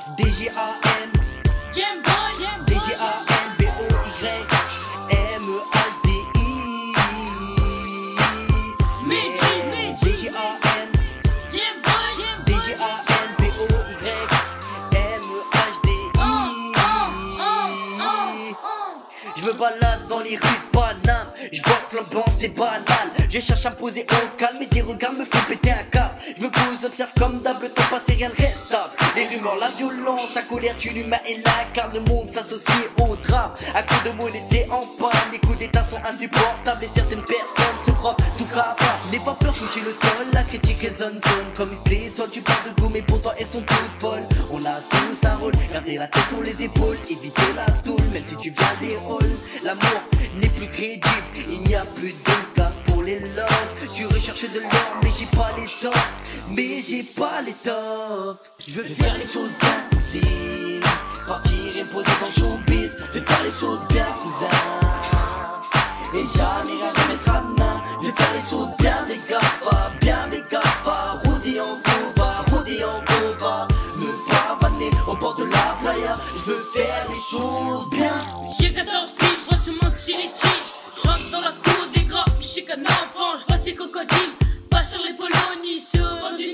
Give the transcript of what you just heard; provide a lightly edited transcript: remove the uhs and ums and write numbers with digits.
DGAN, DGANBOYMEHDI. DGAN, DGANBOYMEHDI. Je me balade dans les rues de Paname, je vois que l'ambiance est banale. Je cherche à me poser au calme, mais des regards me font péter un câble. Je me pose, observe comme d'hab, le temps passé, rien ne reste stable. Les rumeurs, la violence, la colère tue l'humain et la car le monde s'associe au drame. À coups de mots, l'été en panne, les coups d'état sont insupportables et certaines personnes se croient tout capables. N'aie pas peur, toucher le sol, la critique résonne comme une clé. Soit tu parles de goût, mais pourtant elles sont toutes folles. On a tous un rôle, garder la tête sur les épaules, éviter la toule, même si tu viens des rôles. L'amour n'est plus crédible, il n'y a plus de place pour les loves. Je recherche de l'or, mais j'ai pas l'étoffe, Je veux faire les choses bien, cousine, partir et me poser dans le showbiz. Je veux faire les choses bien, cousin, et jamais rien remettre à main. Je veux faire les choses bien, mes gaffas, Rudy en Gova, me pavaner au bord de la playa. Je veux faire les choses bien. J'ai 14 piges, je vois ce monde sur les tiges. J'entre dans la cour des grands, je suis qu'un enfant, je vois ces crocodiles. Pas sur les polonies, sur du